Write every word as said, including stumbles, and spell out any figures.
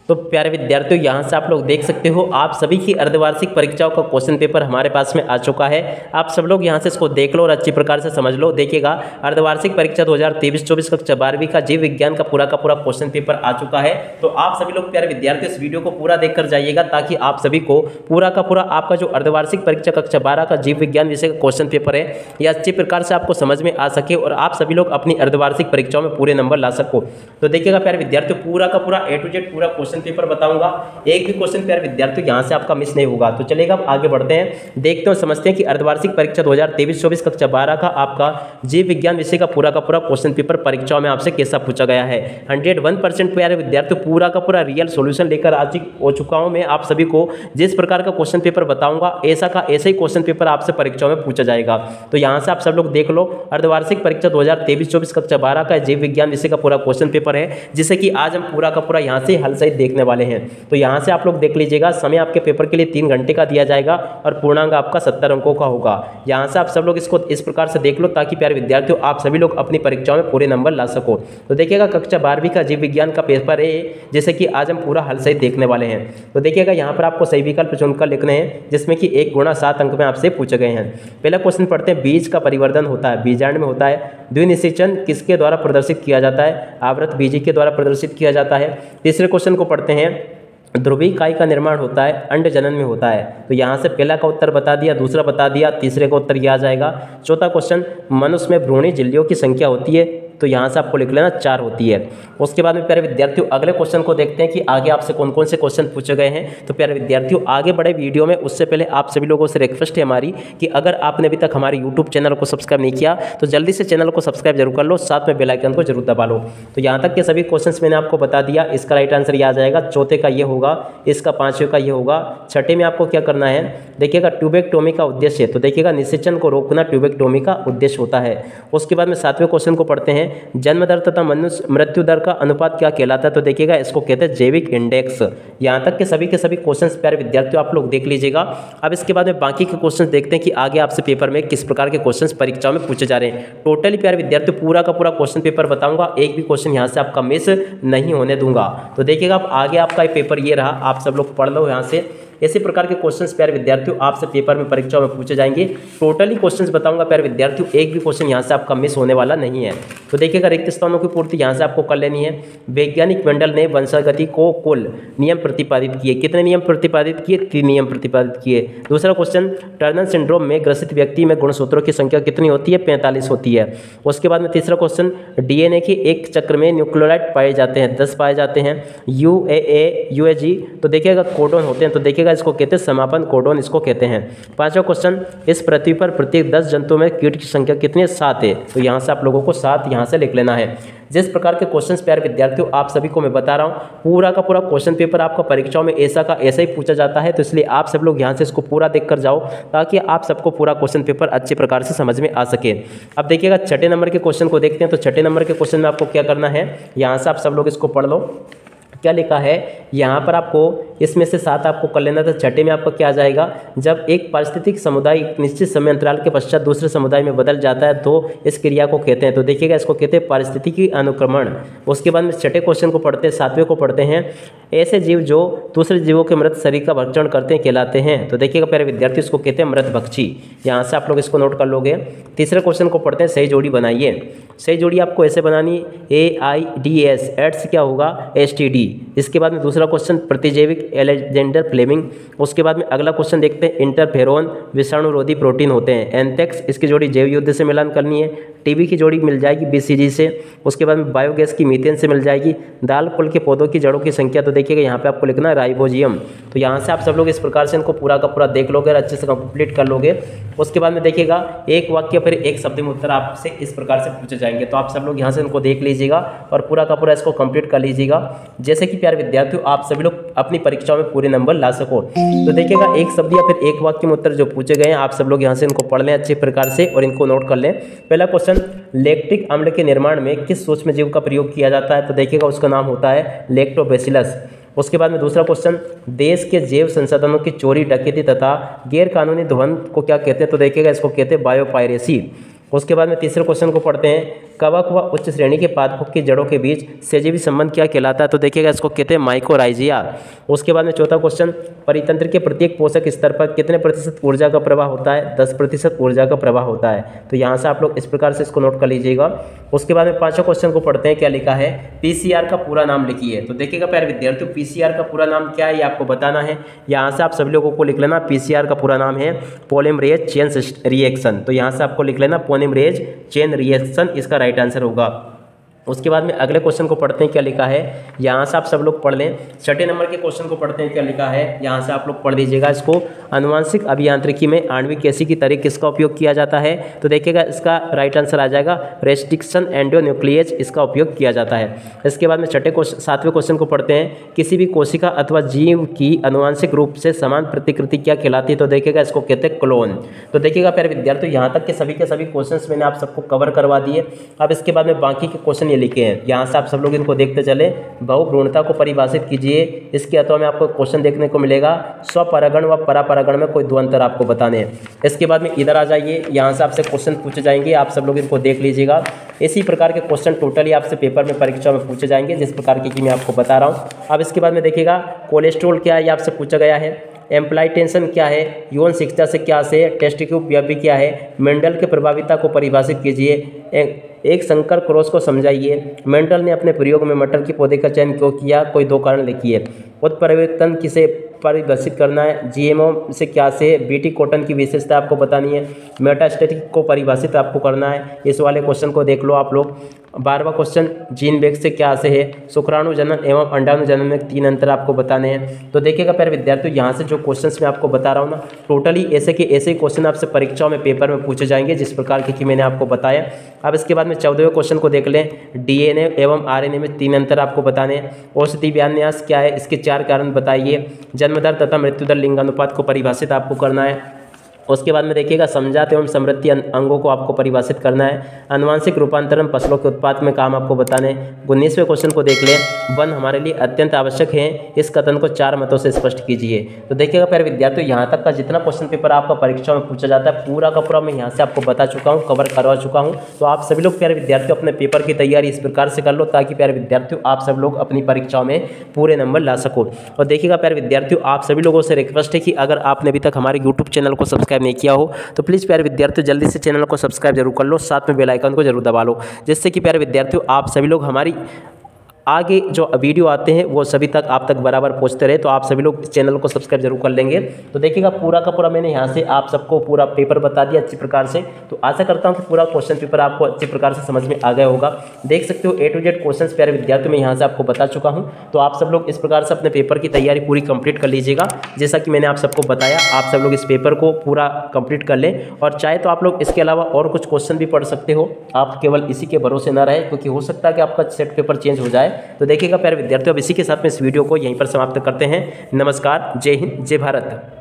तो प्यारे विद्यार्थियों, यहाँ से आप लोग देख सकते हो आप सभी की अर्धवार्षिक परीक्षाओं का क्वेश्चन पेपर हमारे पास में आ चुका है। आप सब लोग यहाँ से इसको देख लो और अच्छी प्रकार से समझ लो। देखिएगा, अर्धवार्षिक परीक्षा दो हज़ार तेईस चौबीस कक्षा बारहवीं का जीव विज्ञान का पूरा का पूरा क्वेश्चन पेपर आ चुका है। तो आप सभी लोग प्यारे विद्यार्थियों इस वीडियो को पूरा देखकर जाइएगा, ताकि आप सभी को पूरा का पूरा आपका जो अर्धवार्षिक परीक्षा कक्षा बारह का जीव विज्ञान विषय का क्वेश्चन पेपर है यह अच्छी प्रकार से आपको समझ में आ सके और आप सभी लोग अपनी अर्धवार्षिक परीक्षाओं में पूरे नंबर ला सको। तो देखिएगा प्यारे विद्यार्थियों, पूरा का पूरा ए टू जेड पूरा क्वेश्चन पेपर बताऊंगा। एक भी क्वेश्चन प्यारे विद्यार्थियों यहाँ से आपका मिस नहीं होगा। तो चलेगा, अब आगे बढ़ते हैं, देखते हैं समझते हैं कि अर्धवार्षिक परीक्षा दो हज़ार तेईस चौबीस कक्षा बारह का आपका जीव विज्ञान विषय का पूरा का पूरा क्वेश्चन पेपर परीक्षाओं में आपसे कैसा पूछा गया है। हंड्रेड वन परसेंट प्यारे विद्यार्थियों पूरा का पूरा रियल सोल्यूशन लेकर आ हो चुका हूँ मैं। आप सभी को जिस प्रकार का क्वेश्चन पेपर बताऊंगा ऐसा का ऐसा ही क्वेश्चन पेपर आपसे परीक्षाओं में पूछा जाएगा। तो यहाँ से आप सब लोग देख लो, अर्धवार्षिक परीक्षा दो हज़ार तेईस चौबीस कक्षा बारह का जीव विज्ञान विषय का पूरा क्वेश्चन पेपर है, जिसे कि आज हम पूरा का पूरा यहाँ से हल सहित देखने वाले हैं। तो यहाँ से आप लोग देख लीजिएगा, समय आपके पेपर के लिए तीन घंटे का दिया जाएगा और पूर्णांक आपका सत्तर अंकों का होगा। यहाँ से आप सब लोग इसको इस प्रकार से देख लो, ताकि प्यारे विद्यार्थियों आप सभी लोग अपनी परीक्षाओं में पूरे नंबर ला सको। तो देखिएगा, कक्षा बारहवीं का जीव विज्ञान का पेपर है, जैसे कि आज हम पूरा हल सहित देखने वाले हैं। तो देखिएगा, यहाँ पर आपको सही विकल्प चुनकर लिखने हैं, जिसमें कि एक गुणा सात अंक में आपसे पूछे गए हैं। पहला क्वेश्चन पढ़ते हैं, बीज का परिवर्धन होता है, बीजांड में होता है। द्विनिषेचन किसके द्वारा प्रदर्शित किया जाता है? आवृत बीजी के द्वारा प्रदर्शित किया जाता है। तीसरे क्वेश्चन को पढ़ते हैं, ध्रुवीय इकाई का निर्माण होता है, अंड जनन में होता है। तो यहाँ से पहला का उत्तर बता दिया, दूसरा बता दिया, तीसरे का उत्तर यह आ जाएगा। चौथा क्वेश्चन, मनुष्य में भ्रूणी झिल्लियों की संख्या होती है, तो यहाँ से आपको लिख लेना चार होती है। उसके बाद में प्यारे विद्यार्थियों अगले क्वेश्चन को देखते हैं कि आगे आपसे कौन कौन से क्वेश्चन पूछे गए हैं। तो प्यारे विद्यार्थियों आगे बढ़े वीडियो में उससे पहले आप सभी लोगों से रिक्वेस्ट है हमारी कि अगर आपने अभी तक हमारे यूट्यूब चैनल को सब्सक्राइब नहीं किया तो जल्दी से चैनल को सब्सक्राइब जरूर कर लो, साथ में बेल आइकन को जरूर दबा लो। तो यहाँ तक के सभी क्वेश्चन मैंने आपको बता दिया, इसका राइट आंसर यह आ जाएगा। चौथे का ये होगा, इसका पाँचवें का ये होगा। छठे में आपको क्या करना है, देखिएगा ट्यूबेक्टोमी का उद्देश्य, तो देखिएगा निषेचन को रोकना ट्यूबेक्टोमी का उद्देश्य होता है। उसके बाद में सातवें क्वेश्चन को पढ़ते हैं, जन्म दर तथा मनुष्य मृत्यु दर का अनुपात क्या कहलाता है? तो देखिएगा इसको कहते हैं जैविक इंडेक्स। यहाँ तक के सभी के सभी क्वेश्चंस प्यारे विद्यार्थियों आप लोग देख लीजिएगा। अब इसके बाद में बाकी के क्वेश्चंस देखते हैं कि आगे आपसे पेपर में किस प्रकार के क्वेश्चंस परीक्षाओं में पूछे जा रहे हैं। टोटली प्यारे विद्यार्थियों पूरा का पूरा क्वेश्चन पेपर बताऊंगा, एक भी क्वेश्चन यहाँ से आपका मिस नहीं होने दूंगा। तो देखिएगा, अब आगे आपका पेपर ये रहा, आप सब लोग पढ़ लो। यहाँ से इसी प्रकार के क्वेश्चंस प्यारे विद्यार्थियों आपसे पेपर में परीक्षाओं में पूछे जाएंगे। टोटली क्वेश्चंस बताऊंगा प्यारे विद्यार्थियों, एक भी क्वेश्चन यहाँ से आपका मिस होने वाला नहीं है। तो देखिएगा, रिक्त स्थानों की पूर्ति यहाँ से आपको कर लेनी है। वैज्ञानिक मंडल ने वंशागति को कुल नियम प्रतिपादित किए, कितने नियम प्रतिपादित किए? तीन नियम प्रतिपादित किए। दूसरा क्वेश्चन, टर्नर सिंड्रोम में ग्रसित व्यक्ति में गुणसूत्रों की संख्या कितनी होती है? पैंतालीस होती है। उसके बाद में तीसरा क्वेश्चन, डीएनए के एक चक्र में न्यूक्लियोटाइड पाए जाते हैं, दस पाए जाते हैं। U A A U A जी, तो देखिएगा कोडोन होते हैं, तो देखिएगा इसको कहते हैं समापन कोडोन, इसको कहते हैं। पांचवा क्वेश्चन, इस पृथ्वी पर प्रत्येक दस जंतुओं में कीट की संख्या कितनी है? सात है। तो यहाँ से आप लोगों को सात यहाँ से लिख लेना है। जिस प्रकार के क्वेश्चंस प्यारे विद्यार्थियों आप सभी को मैं बता रहा हूँ, पूरा का पूरा क्वेश्चन पेपर आपका परीक्षाओं में ऐसा का ऐसा ही पूछा जाता है। तो इसलिए आप सब लोग यहाँ से इसको पूरा देख कर जाओ, ताकि आप सबको पूरा क्वेश्चन पेपर अच्छे प्रकार से समझ में आ सके। अब देखिएगा, छठे नंबर के क्वेश्चन को देखते हैं। तो छठे नंबर के क्वेश्चन में आपको क्या करना है, यहाँ से आप सब लोग इसको पढ़ लो। क्या लिखा है यहाँ पर, आपको इसमें से सात आपको कर लेना था। छठे में आपका क्या आ जाएगा, जब एक पारिस्थितिक समुदाय एक निश्चित समय अंतराल के पश्चात दूसरे समुदाय में बदल जाता है तो इस क्रिया को कहते हैं। तो देखिएगा, इसको कहते हैं पारिस्थितिकी अनुक्रमण। उसके बाद में छठे क्वेश्चन को पढ़ते हैं, सातवें को पढ़ते हैं, ऐसे जीव जो दूसरे जीवों के मृत शरीर का भक्षण करते हैं कहलाते हैं। तो देखिएगा प्यारे विद्यार्थी, इसको कहते हैं मृत भक्षी। यहाँ से आप लोग इसको नोट कर लोगे। तीसरे क्वेश्चन को पढ़ते हैं, सही जोड़ी बनाइए। सही जोड़ी आपको ऐसे बनानी, A I D S, AIDS क्या होगा? S T D. इसके बाद में दूसरा क्वेश्चन, प्रतिजैविक एलेक्जेंडर फ्लेमिंग। उसके बाद में अगला क्वेश्चन देखते हैं, इंटरफेरोन विषाणुरोधी प्रोटीन होते हैं। एंथेक्स, इसकी जोड़ी जैव युद्ध से मिलान करनी है। टीबी की जोड़ी मिल जाएगी बीसीजी से। उसके बाद में बायोगैस की मीथेन से मिल जाएगी। दाल कुल के पौधों की जड़ों की संख्या, तो देखिएगा यहाँ पे आपको लिखना है राइबोजियम। तो यहाँ से आप सब लोग इस प्रकार से इनको पूरा का पूरा देख लोगे और अच्छे से कंप्लीट कर लोगे। उसके बाद में देखिएगा, एक वाक्य फिर एक शब्द में उत्तर आपसे इस प्रकार से पूछे जाएंगे। तो आप सब लोग यहाँ से इनको देख लीजिएगा और पूरा का पूरा इसको कंप्लीट कर लीजिएगा, जैसे कि प्यारे विद्यार्थियों आप सभी लोग अपनी परीक्षाओं में पूरे नंबर ला सको। तो देखिएगा, एक शब्द या फिर एक वाक्य में उत्तर जो पूछे गए हैं आप सब लोग यहाँ से इनको पढ़ लें अच्छे प्रकार से और इनको नोट कर लें। पहला क्वेश्चन, लैक्टिक अम्ल के निर्माण में किस सूक्ष्म जीव का प्रयोग किया जाता है? तो देखिएगा, उसका नाम होता है लैक्टोबैसिलस। उसके बाद में दूसरा क्वेश्चन, देश के जैव संसाधनों की चोरी, डकैती तथा गैर कानूनी दोहन को क्या कहते हैं? तो देखिएगा, इसको कहते हैं बायोपायरेसी। उसके बाद में तीसरे क्वेश्चन को पढ़ते हैं, कवक व उच्च श्रेणी के पादपों की जड़ों के बीच सहजीवी संबंध क्या कहलाता है? तो देखिएगा इसको कहते हैं माइकोराइजिया। उसके बाद में चौथा क्वेश्चन, परितंत्र के प्रत्येक पोषक स्तर पर कितने प्रतिशत ऊर्जा का प्रवाह होता है? दस प्रतिशत ऊर्जा का प्रवाह होता है। तो यहाँ से आप लोग इस प्रकार से इसको नोट कर लीजिएगा। उसके बाद में पांचों क्वेश्चन को पढ़ते हैं। क्या लिखा है? पीसीआर का पूरा नाम लिखिए। तो देखिएगा प्यारे विद्यार्थियों, पीसीआर का पूरा नाम क्या है ये आपको बताना है। यहाँ से आप सभी लोगों को लिख लेना, पीसीआर का पूरा नाम है पॉलीमरेज चेन रिएक्शन। तो यहाँ से आपको लिख लेना पॉलीमरेज चेन रिएक्शन, इसका राइट आंसर होगा। उसके बाद में अगले क्वेश्चन को पढ़ते हैं। क्या लिखा है? यहाँ से आप सब लोग पढ़ लें। छठे नंबर के क्वेश्चन को पढ़ते हैं। क्या लिखा है? यहाँ से आप लोग पढ़ लीजिएगा इसको। आनुवंशिक अभियांत्रिकी में आणविक एसिड की तरह किसका उपयोग किया जाता है? तो देखिएगा इसका राइट आंसर आ जाएगा रेस्ट्रिक्शन एंडोन्यूक्लियेज, इसका उपयोग किया जाता है। इसके बाद में छठे क्वेश्चन सातवें क्वेश्चन को पढ़ते हैं। किसी भी कोशिका अथवा जीव की आनुवंशिक रूप से समान प्रतिकृति क्या कहलाती है? तो देखिएगा इसको कहते हैं क्लोन। तो देखिएगा प्यारे विद्यार्थियों, यहाँ तक के सभी के सभी क्वेश्चन मैंने आप सबको कवर करवा दिए। अब इसके बाद में बाकी के क्वेश्चन ये लिखे हैं, यहाँ से आप सब लोग इनको देखते चले। बहुभ्रूणता को परिभाषित कीजिए। इसके अथवा में आपको क्वेश्चन देखने को मिलेगा, स्वपरागण व परापरागण में कोई दो अंतर आपको बताने हैं। इसके बाद में इधर आ जाइए, यहाँ से आपसे क्वेश्चन पूछे जाएंगे, आप सब लोग इनको देख लीजिएगा। इसी प्रकार के क्वेश्चन टोटली आपसे पेपर में परीक्षा में पूछे जाएंगे, जिस प्रकार की कि मैं आपको बता रहा हूँ। अब इसके बाद में देखिएगा, कोलेस्ट्रॉल क्या है ये आपसे पूछा गया है। एम्प्लाई टेंशन क्या है? यौन शिक्षा से क्या से? टेस्ट ट्यूब व्यापी क्या है? मेंडल के प्रभाविता को परिभाषित कीजिए। एक, एक संकर क्रॉस को समझाइए। मेंडल ने अपने प्रयोग में मटर के पौधे का चयन क्यों किया? कोई दो कारण लिखिए। उत्परिवर्तन किसे परिभाषित करना है? जीएमओ से क्या से? बीटी कॉटन की विशेषता आपको बतानी है। मेटास्टैटिक को परिभाषित आपको करना है। इस वाले क्वेश्चन को देख लो आप लोग। बारहवां क्वेश्चन, जीन बेग से क्या से है? शुक्राणु जनन एवं अंडाणु जनन में तीन अंतर आपको बताने हैं। तो देखिएगा प्यारे विद्यार्थियों, यहाँ से जो क्वेश्चंस मैं आपको बता रहा हूँ ना, टोटली ऐसे के ऐसे क्वेश्चन आपसे परीक्षाओं में पेपर में पूछे जाएंगे, जिस प्रकार के कि मैंने आपको बताया। अब इसके बाद में चौदहवें क्वेश्चन को देख लें। डीएनए एवं आरएनए में तीन अंतर आपको बताने हैं। औषधि विन्यास क्या है? इसके चार कारण बताइए। जन्मदर तथा मृत्युदर लिंगानुपात को परिभाषित आपको करना है। उसके बाद में देखिएगा, समझात एवं समृद्धि अंगों को आपको परिभाषित करना है। आनुवांशिक रूपांतरण फसलों के उत्पाद में काम आपको बताने। उन्नीसवें क्वेश्चन को देख लें। वन हमारे लिए अत्यंत आवश्यक है, इस कथन को चार मतों से स्पष्ट कीजिए। तो देखिएगा प्यारे विद्यार्थियों, यहाँ तक का जितना क्वेश्चन पेपर आपका परीक्षा में पूछा जाता है, पूरा का पूरा मैं यहाँ से आपको बता चुका हूँ, कवर करवा चुका हूँ। तो आप सभी लोग प्यारे विद्यार्थियों अपने पेपर की तैयारी इस प्रकार से कर लो, ताकि प्यारे विद्यार्थियों आप सब लोग अपनी परीक्षाओं में पूरे नंबर ला सको। और देखिएगा प्यारे विद्यार्थियों, आप सभी लोगों से रिक्वेस्ट है कि अगर आपने अभी तक हमारे यूट्यूब चैनल को सब्सक्राइब नहीं किया हो, तो प्लीज़ प्यारे विद्यार्थियों जल्दी से चैनल को सब्सक्राइब जरूर कर लो, साथ में बेल आइकन को जरूर दबा लो, जिससे कि प्यारे विद्यार्थियों आप सभी लोग हमारी आगे जो वीडियो आते हैं वो सभी तक आप तक बराबर पहुंचते रहे। तो आप सभी लोग चैनल को सब्सक्राइब जरूर कर लेंगे। तो देखिएगा पूरा का पूरा मैंने यहाँ से आप सबको पूरा पेपर बता दिया अच्छी प्रकार से। तो आशा करता हूँ कि पूरा क्वेश्चन पेपर आपको अच्छी प्रकार से समझ में आ गया होगा। देख सकते हो ए टू जेड क्वेश्चन प्यारे विद्यार्थियों में यहाँ से आपको बता चुका हूँ। तो आप सब लोग इस प्रकार से अपने पेपर की तैयारी पूरी कंप्लीट कर लीजिएगा। जैसा कि मैंने आप सबको बताया, आप सब लोग इस पेपर को पूरा कंप्लीट कर लें, और चाहे तो आप लोग इसके अलावा और कुछ क्वेश्चन भी पढ़ सकते हो। आप केवल इसी के भरोसे ना रहे, क्योंकि हो सकता है कि आपका सेट पेपर चेंज हो जाए। तो देखिएगा प्यारे विद्यार्थियों, अब इसी के साथ में इस वीडियो को यहीं पर समाप्त करते हैं। नमस्कार, जय हिंद, जय भारत।